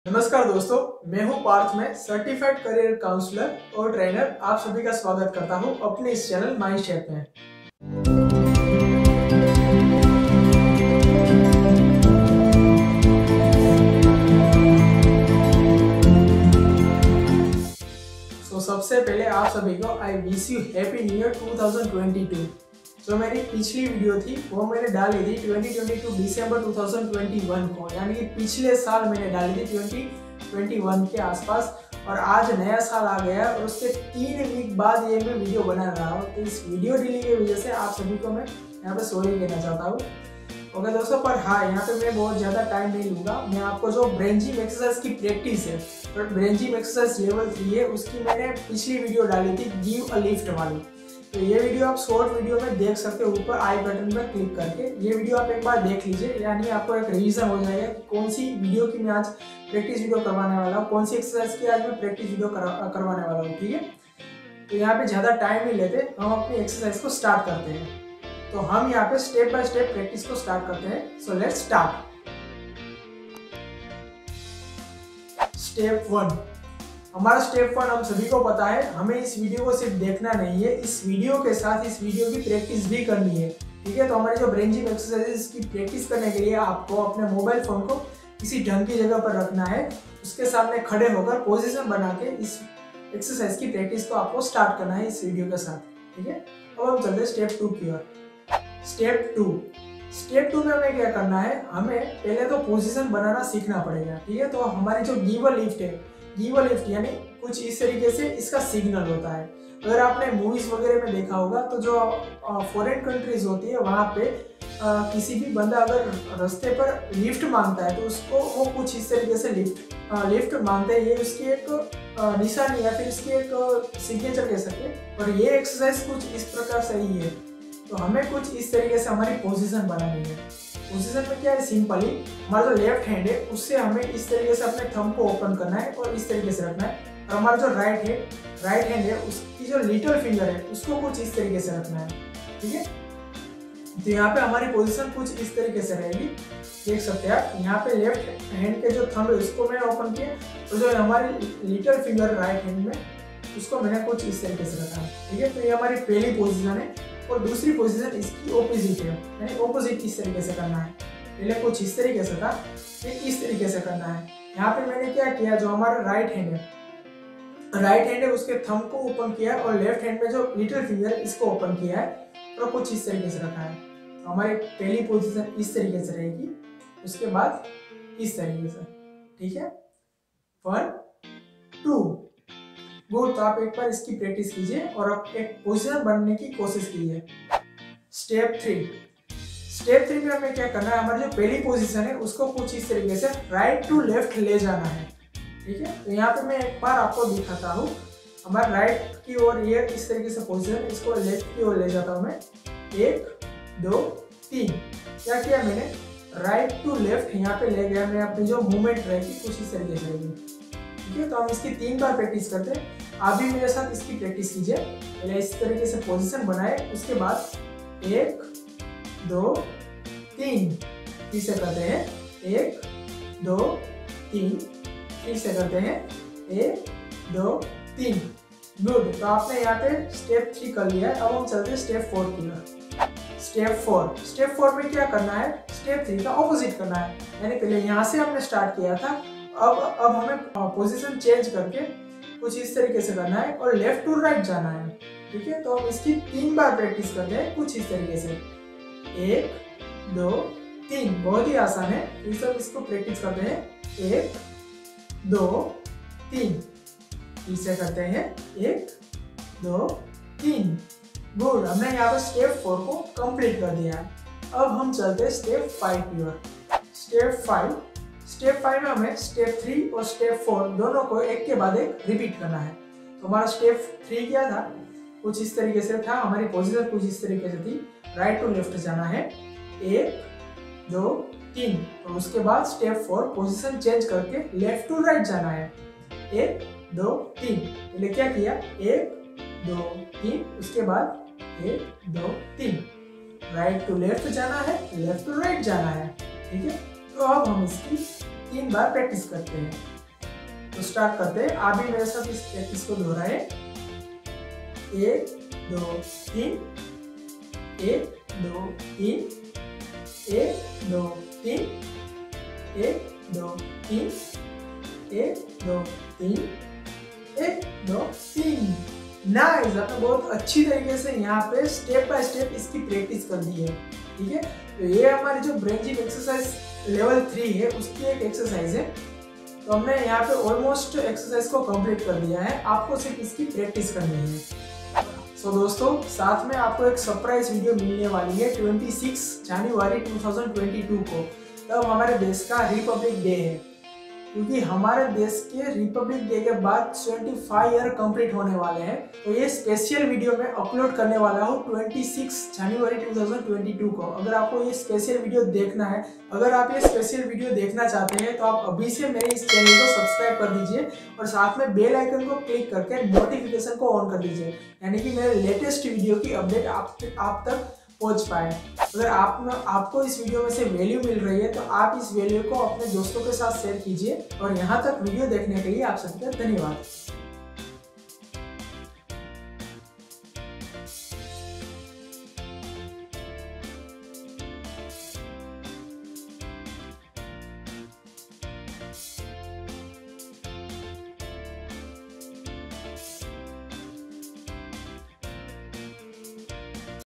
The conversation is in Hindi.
नमस्कार दोस्तों, मैं हूं पार्थ में सर्टिफाइड करियर काउंसलर और ट्रेनर। आप सभी का स्वागत करता हूं अपने इस चैनल माइंड शेप में। सबसे पहले आप सभी को I wish you happy new year 2022। जो मेरी पिछली वीडियो थी वो मैंने डाली थी 2022 दिसंबर 2021 को, यानी कि पिछले साल मैंने डाली थी 2021 के आसपास। और आज नया साल आ गया और उसके 3 वीक बाद ये मैं वीडियो बना रहा हूँ। तो इस वीडियो डिले की वजह से आप सभी को मैं यहाँ पे सॉरी कहना चाहता हूँ। ओके दोस्तों, पर हाँ, यहाँ पे मैं बहुत ज़्यादा टाइम नहीं लूँगा। मैं आपको जो ब्रेन जिम एक्सरसाइज की प्रैक्टिस है, तो ब्रेन जिम एक्सरसाइज लेवल 3 है, उसकी मैंने पिछली वीडियो डाली थी गिव अ लिफ्ट वाली। तो ये वीडियो आप शॉर्ट वीडियो में देख सकते हो, ऊपर आई बटन पर क्लिक करके। ये वीडियो आप एक बार देख लीजिए, यानी आपको एक रिवीजन हो जाएगा कि कौन सी वीडियो की मैं आज प्रैक्टिस वीडियो करवाने वाला हूँ, कौन सी एक्सरसाइज की आज मैं प्रैक्टिस वीडियो करवाने वाला हूँ। ठीक है, तो यहाँ पे ज़्यादा टाइम नहीं लेते, हम अपनी एक्सरसाइज को स्टार्ट करते हैं। तो हम यहाँ पे स्टेप बाय स्टेप प्रैक्टिस को स्टार्ट करते हैं। So let's start. स्टेप 1, हमारा स्टेप 1 हम सभी को पता है। हमें इस वीडियो को सिर्फ देखना नहीं है, इस वीडियो के साथ इस वीडियो की प्रैक्टिस भी करनी है। ठीक है, तो हमारी जो ब्रेन जिम एक्सरसाइज की प्रैक्टिस करने के लिए आपको अपने मोबाइल फोन को किसी ढंग की जगह पर रखना है, उसके सामने खड़े होकर पोजीशन बना के इस एक्सरसाइज की प्रैक्टिस को आपको स्टार्ट करना है इस वीडियो के साथ। ठीक है, अब हम चलते हैं स्टेप 2 की ओर। स्टेप 2 में हमें क्या करना है, हमें पहले तो पोजीशन बनाना सीखना पड़ेगा। ठीक है, तो हमारी जो गिव अ लिफ्ट है, गिव अ लिफ्ट यानी कुछ इस तरीके से इसका सिग्नल होता है। अगर आपने मूवीज वगैरह में देखा होगा तो जो फॉरेन कंट्रीज होती है वहाँ पे किसी भी बंदा अगर रास्ते पर लिफ्ट मांगता है तो उसको वो कुछ इस तरीके से लिफ्ट मांगते हैं। ये उसकी एक निशानी या फिर इसकी एक सिग्नेचर कह सकते हैं। और ये एक्सरसाइज कुछ इस प्रकार से ही है। तो हमें कुछ इस तरीके से हमारी पोजीशन बनानी है। पोजीशन में क्या है, सिंपली हमारा जो लेफ्ट हैंड है उससे हमें इस तरीके से अपने थंब को ओपन करना है और इस तरीके से रखना है। और हमारा जो राइट हैंड है उसकी जो लिटिल फिंगर है उसको कुछ इस तरीके से रखना है। ठीक है, तो यहाँ पे हमारी पोजीशन कुछ इस तरीके से रहेगी। देख सकते हैं आप, यहाँ पे लेफ्ट हैंड के जो थंब है उसको मैंने ओपन किया, तो जो हमारी लिटिल फिंगर राइट हैंड में उसको मैंने कुछ इस तरीके से रखा है। ठीक है, तो ये हमारी पहली पोजीशन है। और दूसरी पोजीशन इसकी ऑपोजिट है, यानी ऑपोजिट इस तरीके से करना है। पहले कुछ इस तरीके से था, फिर इस तरीके से करना है। यहाँ पे मैंने क्या किया, जो हमारा राइट हैंड है उसके थंब को ओपन किया और लेफ्ट हैंड में जो लिटिल फिंगर है इसको ओपन किया है और कुछ इस तरीके से रखा है। तो हमारी पहली पोजीशन इस तरीके से रहेगी, उसके बाद इस तरीके से। ठीक है, 1 2 गुड। तो आप एक बार इसकी प्रैक्टिस कीजिए और आप एक पोजीशन बनने की कोशिश कीजिए। स्टेप 3 में हमें क्या करना है, हमारी जो पहली पोजीशन है उसको कुछ इस तरीके से राइट टू लेफ्ट ले जाना है। ठीक है, तो यहाँ पे मैं एक बार आपको दिखाता हूँ। हमारे राइट की ओर ये इस तरीके से पोजीशन, इसको लेफ्ट की ओर ले जाता हूँ मैं। 1 2 3। क्या किया मैंने, राइट टू लेफ्ट यहाँ पे ले गया मैं। अपनी जो मूवमेंट रहेगी कुछ इस तरीके से रहेगी। ठीक है, तो हम इसकी 3 बार प्रैक्टिस करते हैं। आप भी मेरे साथ इसकी प्रैक्टिस कीजिए। पहले इस तरीके से पोजीशन बनाए, उसके बाद 1 2 3 फिर से करते हैं। 1 2 3 फिर से करते हैं। 1 2 3 गुड। तो आपने यहाँ पे स्टेप 3 कर लिया है। अब हम चलते हैं स्टेप 4 की ओर। स्टेप 4 में क्या करना है, स्टेप 3 का ऑपोजिट करना है। यानी पहले यहाँ से हमने स्टार्ट किया था, अब हमें पोजीशन चेंज करके कुछ इस तरीके से करना है और लेफ्ट टू राइट जाना है। ठीक है, तो हम इसकी 3 बार प्रैक्टिस करते हैं कुछ इस तरीके से। 1 2 3। बहुत ही आसान है, फिर सब इसको प्रैक्टिस करते हैं। 1 2 3 फिर से करते हैं। 1 2 3 गुड। हमने यहाँ पर स्टेप 4 को कंप्लीट कर दिया है। अब हम चलते हैं स्टेप 5 की ओर। स्टेप 5 में हमें स्टेप 3 और स्टेप 4 दोनों को एक के बाद एक रिपीट करना है। तो हमारा स्टेप 3 क्या था, कुछ इस तरीके से था। हमारी पोजीशन कुछ इस तरीके से थी, राइट टू लेफ्ट जाना है। 1 2 3। और उसके बाद स्टेप 4 पोजीशन चेंज करके लेफ्ट टू राइट जाना है। 1 2 3। पहले क्या किया, 1 2 3, उसके बाद 1 2 3। राइट टू लेफ्ट जाना है, लेफ्ट टू राइट जाना है। ठीक है, तो अब हम इसकी 3 बार प्रैक्टिस करते हैं। तो स्टार्ट करते हैं। आप भी मेरे साथ इस प्रैक्टिस को दोहराएं। 1 2 3, 1 2 3, 1 2 3, 1 2 3, 1 2 3, 1 2 3। नाइस, आपने बहुत अच्छी तरीके से यहाँ पे स्टेप बाय स्टेप इसकी प्रैक्टिस कर दी है। ठीक है, तो ये हमारी जो ब्रेन जिम एक्सरसाइज लेवल 3 है उसकी एक एक्सरसाइज है। तो हमने यहाँ पे ऑलमोस्ट एक्सरसाइज को कंप्लीट कर दिया है, आपको सिर्फ इसकी प्रैक्टिस करनी है। सो दोस्तों, साथ में आपको एक सरप्राइज वीडियो मिलने वाली है 26 जनवरी 2022 को। तब हमारे देश का रिपब्लिक डे है, क्योंकि हमारे देश के रिपब्लिक डे के बाद 25 ईयर कंप्लीट होने वाले हैं। तो ये स्पेशल वीडियो मैं अपलोड करने वाला हूँ 26 जनवरी 2022 को। अगर आपको ये स्पेशल वीडियो देखना है, अगर आप ये स्पेशल वीडियो देखना चाहते हैं, तो आप अभी से मेरे इस चैनल को सब्सक्राइब कर दीजिए और साथ में बेल आइकन को क्लिक करके नोटिफिकेशन को ऑन कर दीजिए, यानी कि मेरे लेटेस्ट वीडियो की अपडेट आप तक पहुंच पाए। अगर आपको इस वीडियो में से वैल्यू मिल रही है तो आप इस वैल्यू को अपने दोस्तों के साथ शेयर कीजिए। और यहाँ तक वीडियो देखने के लिए आप सभी का धन्यवाद।